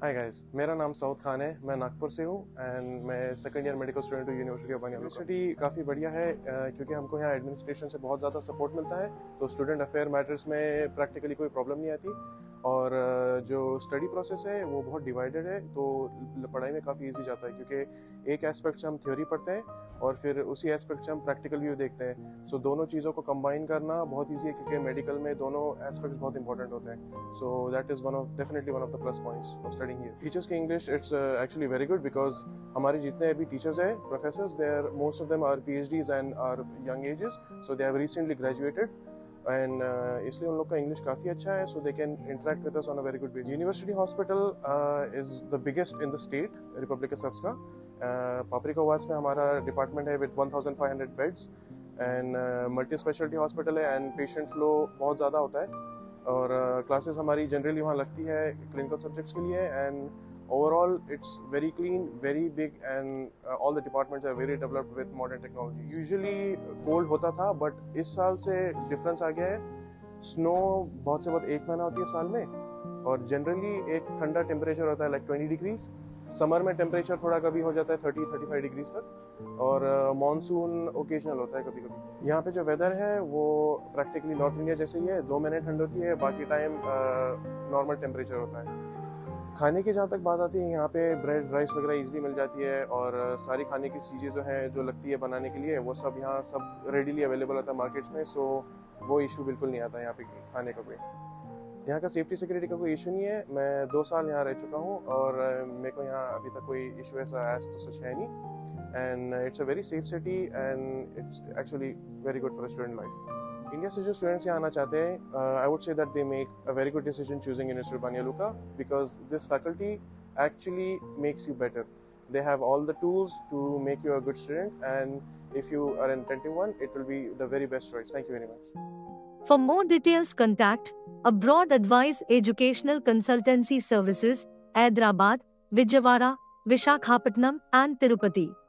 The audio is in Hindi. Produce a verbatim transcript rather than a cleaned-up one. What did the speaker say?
हाय गाइस, मेरा नाम सऊद खान है। मैं नागपुर से हूँ एंड मैं सेकंड ईयर मेडिकल स्टूडेंट हूँ यूनिवर्सिटी ऑफ बनियालुका। यूनिवर्सिटी काफ़ी बढ़िया है अ, क्योंकि हमको यहाँ एडमिनिस्ट्रेशन से बहुत ज़्यादा सपोर्ट मिलता है, तो स्टूडेंट अफेयर मैटर्स में प्रैक्टिकली कोई प्रॉब्लम नहीं आती। और अ, जो स्टडी प्रोसेस है वो बहुत डिवाइडेड है, तो ल- पढ़ाई में काफ़ी इजी जाता है, क्योंकि एक एस्पेक्ट से हम थ्योरी पढ़ते हैं और फिर उसी एस्पेक्ट से हम प्रैक्टिकल व्यू देखते हैं। सो दोनों चीज़ों को कंबाइन करना बहुत ईजी है, क्योंकि मेडिकल में दोनों एस्पेक्ट्स बहुत इंपॉर्टेंट होते हैं। So that is one of definitely one of the plus points of studying here. Teachers की English it's actually very good, because हमारे जितने भी टीचर्स हैं, professors, they are most of them are PhDs and are young ages, so they have recently graduated and इसलिए उन लोग का इंग्लिश काफ़ी अच्छा है, so they can interact with us on a very good basis. University hospital is the biggest in the state republic of का। पापरिकावास में हमारा डिपार्टमेंट है with one thousand five hundred beds and multi specialty hospital है एंड पेशेंट फ्लो बहुत ज़्यादा होता है। और क्लासेस uh, हमारी जनरली वहाँ लगती है क्लिनिकल सब्जेक्ट्स के लिए and overall it's very clean, very big and all the departments are very developed with modern technology. Usually cold होता था, बट इस साल से डिफरेंस आ गया है। स्नो बहुत से बहुत एक महीना होती है साल में, और जनरली एक ठंडा टेम्परेचर होता है लाइक ट्वेंटी डिग्रीज। समर में टेम्परेचर थोड़ा कभी हो जाता है थर्टी थर्टी फाइव डिग्रीज तक, और मानसून uh, ओकेजनल होता है कभी कभी। यहाँ पे जो वेदर है वो प्रैक्टिकली नॉर्थ इंडिया जैसे ही है, दो महीने ठंड होती है, बाकी टाइम नॉर्मल टेम्परेचर होता है। खाने की जहाँ तक बात आती है, यहाँ पे ब्रेड राइस वगैरह इजीली मिल जाती है, और सारी खाने की चीज़ें जो हैं जो लगती है बनाने के लिए, वो सब यहाँ सब रेडीली अवेलेबल होता है मार्केट्स में। सो वो इशू बिल्कुल नहीं आता यहाँ पे खाने का कोई। यहाँ का सेफ्टी सिक्योरिटी का कोई इशू नहीं है। मैं दो साल यहाँ रह चुका हूँ और मेरे को यहाँ अभी तक कोई इशू ऐसा एज तो सच है नहीं, and it's a very safe city and it's actually very good for student life. India से जो स्टूडेंट्स यहाँ आना चाहते हैं, I would say that they make a very good decision choosing university of Banja Luka, because this faculty actually makes you better. They have all the tools to make you a good student, and if you are an attentive one, it will be the very best choice. Thank you very much. For more details, contact Abroad Advice Educational Consultancy Services, Hyderabad, Vijayawada, Visakhapatnam and Tirupati.